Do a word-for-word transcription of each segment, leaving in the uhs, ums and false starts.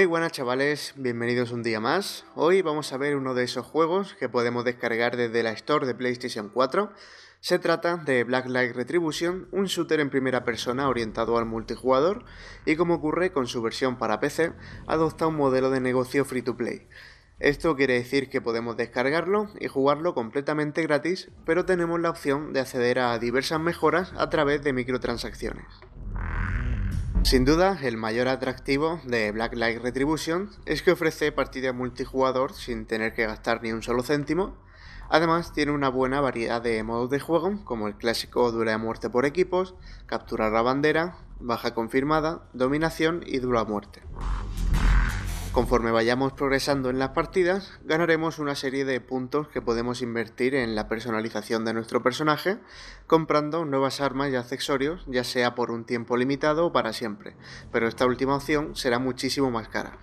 Muy buenas chavales, bienvenidos un día más. Hoy vamos a ver uno de esos juegos que podemos descargar desde la Store de PlayStation cuatro. Se trata de Blacklight Retribution, un shooter en primera persona orientado al multijugador y, como ocurre con su versión para P C, adopta un modelo de negocio free to play. Esto quiere decir que podemos descargarlo y jugarlo completamente gratis, pero tenemos la opción de acceder a diversas mejoras a través de microtransacciones. Sin duda, el mayor atractivo de Blacklight Retribution es que ofrece partida multijugador sin tener que gastar ni un solo céntimo. Además, tiene una buena variedad de modos de juego, como el clásico duelo a muerte por equipos, capturar la bandera, baja confirmada, dominación y duelo a muerte. Conforme vayamos progresando en las partidas, ganaremos una serie de puntos que podemos invertir en la personalización de nuestro personaje, comprando nuevas armas y accesorios, ya sea por un tiempo limitado o para siempre, pero esta última opción será muchísimo más cara.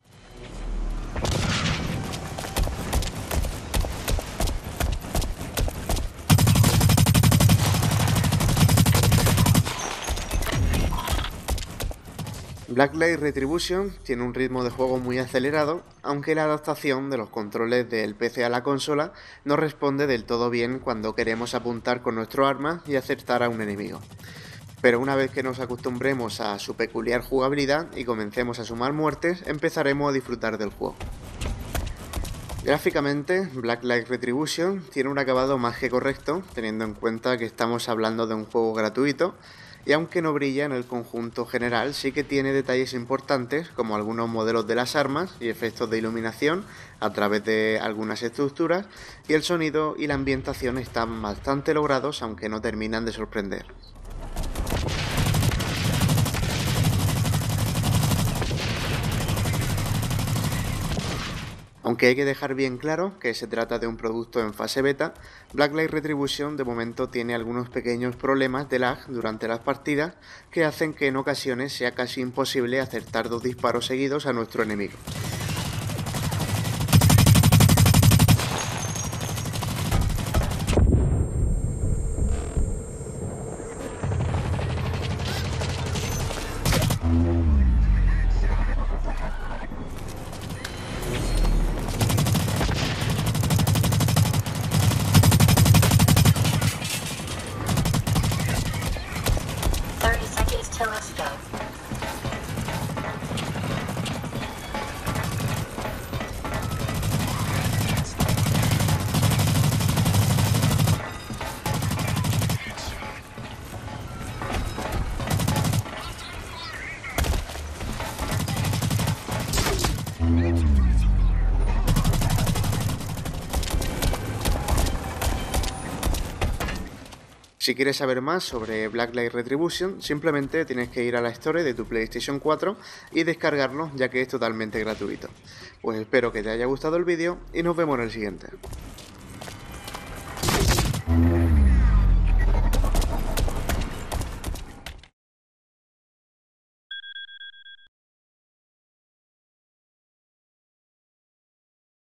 Blacklight Retribution tiene un ritmo de juego muy acelerado, aunque la adaptación de los controles del P C a la consola no responde del todo bien cuando queremos apuntar con nuestro arma y acertar a un enemigo. Pero una vez que nos acostumbremos a su peculiar jugabilidad y comencemos a sumar muertes, empezaremos a disfrutar del juego. Gráficamente, Blacklight Retribution tiene un acabado más que correcto, teniendo en cuenta que estamos hablando de un juego gratuito, y aunque no brilla en el conjunto general, sí que tiene detalles importantes como algunos modelos de las armas y efectos de iluminación a través de algunas estructuras, y el sonido y la ambientación están bastante logrados, aunque no terminan de sorprender. Aunque hay que dejar bien claro que se trata de un producto en fase beta, Blacklight Retribution de momento tiene algunos pequeños problemas de lag durante las partidas que hacen que en ocasiones sea casi imposible acertar dos disparos seguidos a nuestro enemigo. Si quieres saber más sobre Blacklight Retribution, simplemente tienes que ir a la Store de tu PlayStation cuatro y descargarlo, ya que es totalmente gratuito. Pues espero que te haya gustado el vídeo y nos vemos en el siguiente.